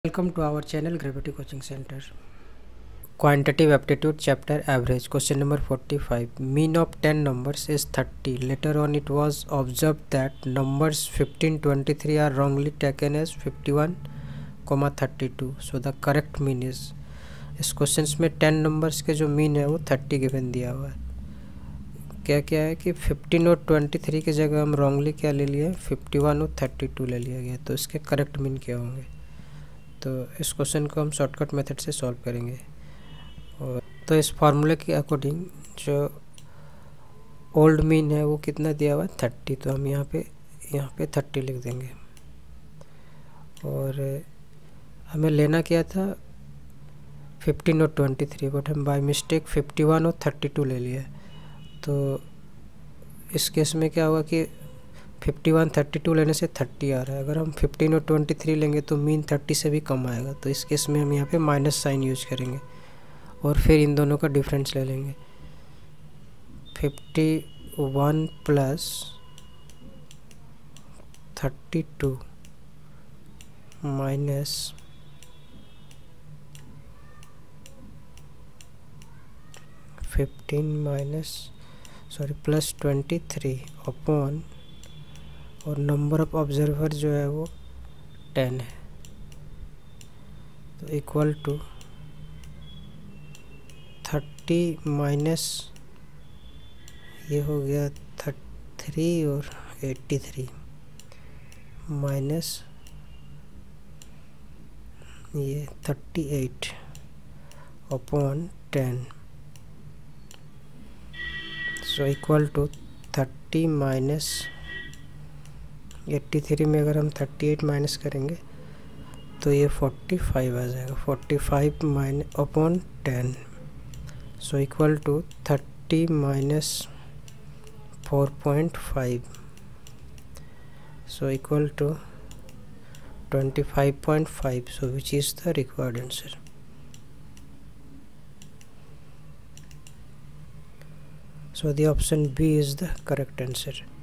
Welcome to our channel Gravity Coaching Center. Quantitative Aptitude Chapter Average. Question number 45. Mean of 10 numbers is 30. Later on it was observed that numbers 15, 23 are wrongly taken as 51, 32. So the correct mean is. इस question में 10 numbers के जो mean है वो 30 given दिया हुआ है. क्या क्या है कि 15 और 23 की जगह हम रॉन्गली क्या ले लिए, 51 और 32 ले लिया गया. तो इसके करेक्ट मीन क्या होंगे. तो इस क्वेश्चन को हम शॉर्टकट मेथड से सॉल्व करेंगे. और तो इस फार्मूले के अकॉर्डिंग जो ओल्ड मीन है वो कितना दिया हुआ है, 30. तो हम यहाँ पे 30 लिख देंगे. और हमें लेना क्या था 15 और 23, बट हम बाय मिस्टेक 51 और 32 ले लिया. तो इस केस में क्या होगा कि 51 32 लेने से 30 आ रहा है. अगर हम 15 और 23 लेंगे तो मीन 30 से भी कम आएगा. तो इस केस में हम यहाँ पे माइनस साइन यूज करेंगे और फिर इन दोनों का डिफरेंस ले लेंगे. 51 प्लस 32 माइनस 15 प्लस 23 अपॉन और नंबर ऑफ ऑब्जर्वर जो है वो 10 है. तो इक्वल टू 30 माइनस ये हो गया 3 और 83 माइनस ये 38 upon 10. So equal to 30 minus 83 में अगर हम 38 माइनस करेंगे तो ये 45 आ जाएगा. 45 minus upon 10. So equal to 30 minus 4.5. So equal to 25.5. So which is the required answer. So the option B is the correct answer.